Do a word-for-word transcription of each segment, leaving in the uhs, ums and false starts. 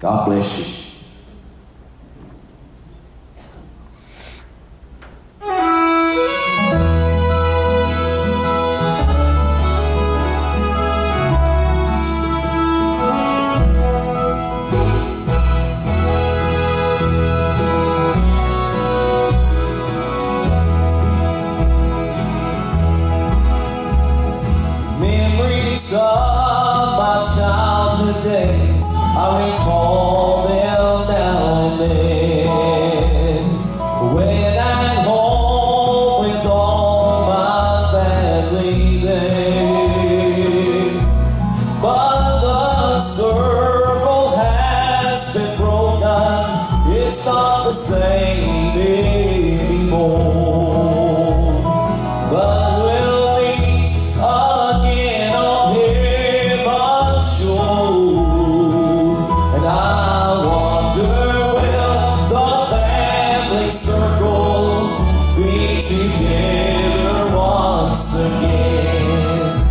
God bless you. Memories of my childhood days, I recall them now and then. When I'm home with all my family there. But the circle has been broken, it's not the same anymore. But we'll meet again on heaven's shore. And I wonder, will the family circle be together once again?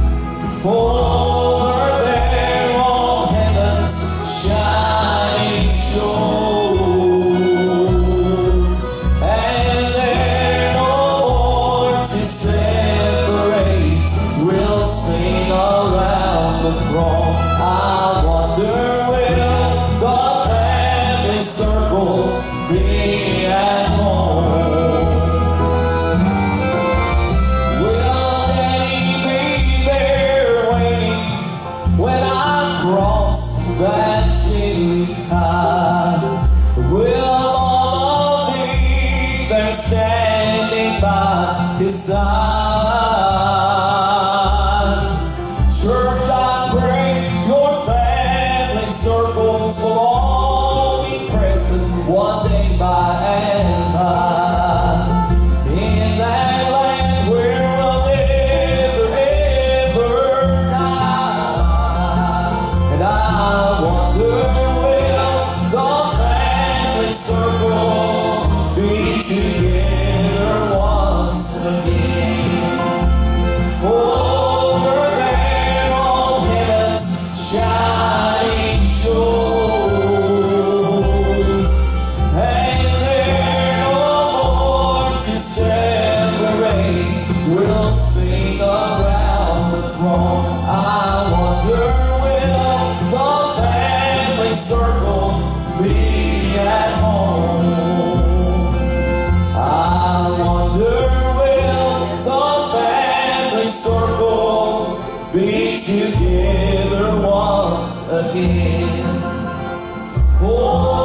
Over there on heaven's shining shore. And there no more to separate, we'll sing around the throne. I wonder, will the family circle be at home? Will Daddy be there waiting when I cross that changed tide? Will Mama be there standing by his side? Church, I pray your family circles will all be present one day by and by. In that land where we'll never ever die. And I wonder, will the family circle be together once again? Over there on heaven's shining shore. And there no more to separate, we'll sing around the throne. I wonder, will the family circle be at home? I wonder, will the family circle be together once again? Oh,